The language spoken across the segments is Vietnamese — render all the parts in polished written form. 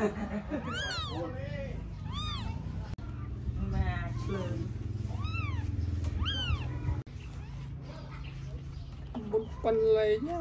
mà lười một phần lấy nhá.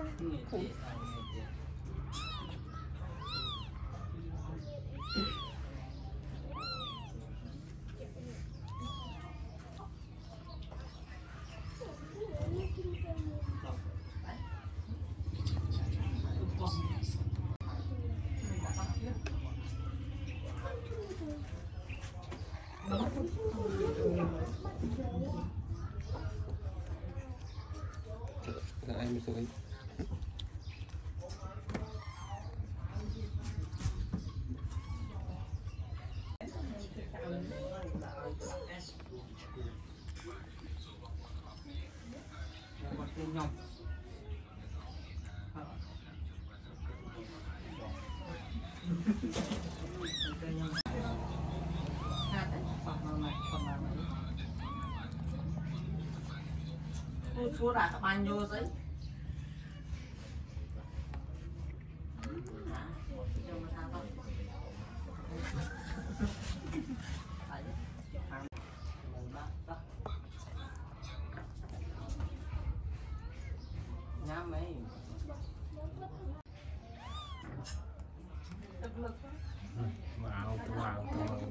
Dạ em rồi. Chúa đã các bạn vô giấy nhám mấy Wow, wow,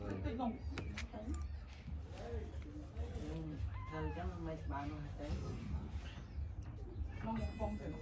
thời chắc mấy bạn nó tới không thể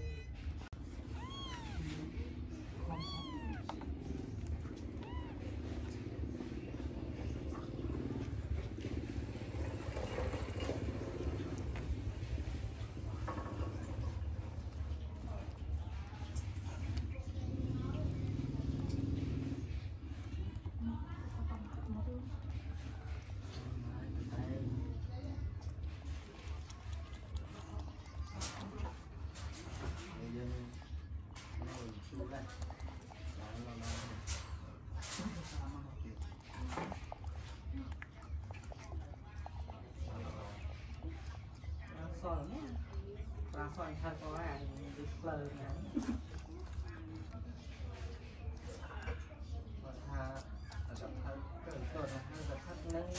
soi nhé, ra soi thật có ai đi lời nhá, còn tha gặp thật cái soi là hai gặp thật nâng,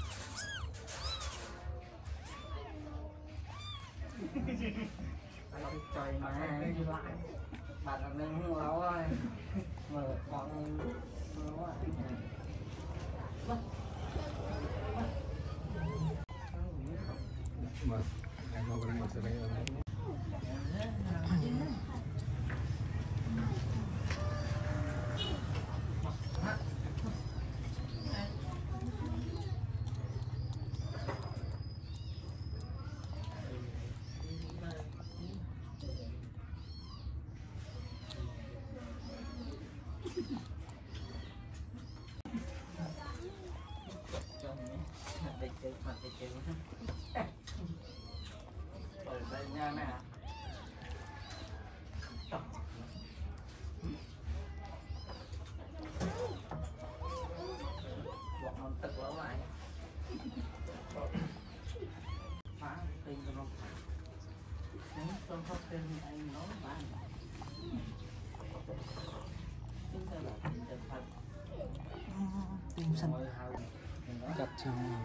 anh trời mà lại bạn là nâng lâu rồi, mở con lâu rồi. Vâng, em mau cái này sẽ đây rồi. Ở đây nha nè. Bọn nó tự lỡ lại. Phá tình cho nó. Nếu tôi có tên anh nói bạn. Chúng ta là tình chân thật. Tim sân chặt trong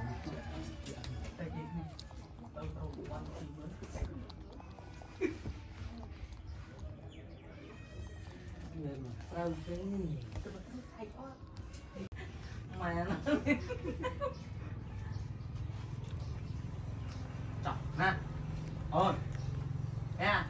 đâu chứ hay quá mà nó chọc nè ôi nha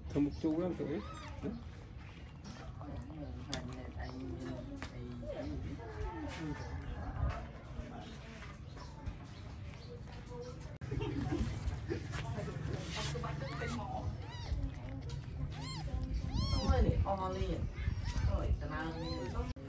thơm một chú lắm tụi Ôi, để o liền. Rồi, tao